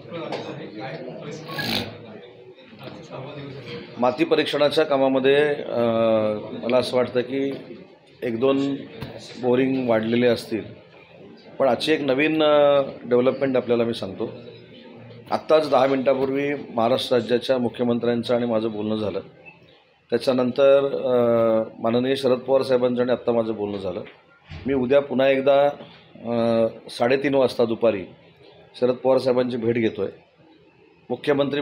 माती परीक्षणाच्या कामामध्ये मला असं वाटतं की एक दोन बोरिंग वाढलेले असतील, पण आजची एक नवीन डेव्हलपमेंट आपल्याला मी सांगतो. आत्ताच 10 मिनिटापूर्वी महाराष्ट्र राज्याच्या मुख्यमंत्र्यांचं आणि माझं बोलणं झालं. त्याच्यानंतर माननीय शरद पवार साहेबांचं आणि आत्ता माझं बोलणं झालं. मी उद्या पुन्हा एकदा 3:30 वाजता दुपारी शरद पवार साहेबांची भेट घेतो आहे. मुख्यमंत्री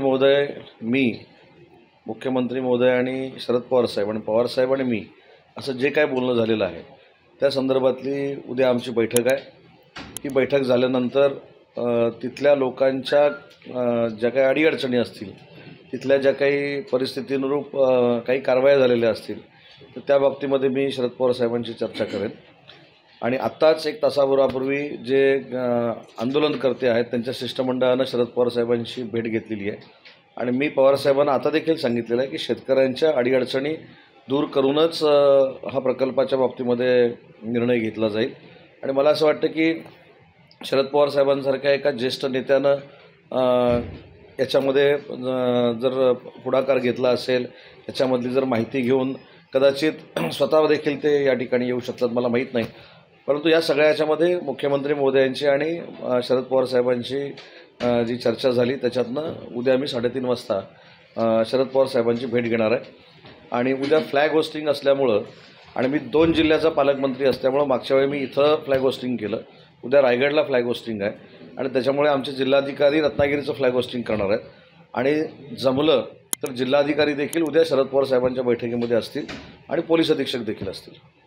महोदय आणि शरद पवार साहेब आणि पवार साहेब आणि मी असं जे काय बोलणं झालेलं आहे त्या संदर्भातली उद्या आमची बैठक आहे. ही बैठक झाल्यानंतर तिथल्या लोकांच्या ज्या काही अडीअडचणी असतील, तिथल्या ज्या काही परिस्थितीनुरूप काही कारवाया झालेल्या असतील, तर त्या बाबतीमध्ये मी शरद पवार साहेबांची चर्चा करेन. आणि आत्ताच एक तासाभरापूर्वी जे आंदोलनकर्ते आहेत त्यांच्या शिष्टमंडळानं शरद पवार साहेबांची भेट घेतलेली आहे. आणि मी पवार साहेबांना आता देखील सांगितलेलं आहे की शेतकऱ्यांच्या अडीअडचणी दूर करूनच हा प्रकल्पाच्या बाबतीमध्ये निर्णय घेतला जाईल. आणि मला असं वाटतं की शरद पवार साहेबांसारख्या एका ज्येष्ठ नेत्यानं याच्यामध्ये जर पुढाकार घेतला असेल, याच्यामधली जर माहिती घेऊन कदाचित स्वतः देखील ते या ठिकाणी येऊ शकतात, मला माहीत नाही. परंतु या सगळ्या याच्यामध्ये मुख्यमंत्री महोदयांची आणि शरद पवार साहेबांची जी चर्चा झाली त्याच्यातनं उद्या मी 3:30 वाजता शरद पवार साहेबांची भेट घेणार आहे. आणि उद्या फ्लॅग होस्टिंग असल्यामुळं आणि मी 2 जिल्ह्याचा पालकमंत्री असल्यामुळं मागच्या वेळी मी इथं फ्लॅग होस्टिंग केलं, उद्या रायगडला फ्लॅग होस्टिंग आहे. आणि त्याच्यामुळे आमचे जिल्हाधिकारी रत्नागिरीचं फ्लॅग होस्टिंग करणार आहेत. आणि जमलं तर जिल्हाधिकारी देखील उद्या शरद पवार साहेबांच्या बैठकीमध्ये असतील आणि पोलीस अधीक्षक देखील असतील.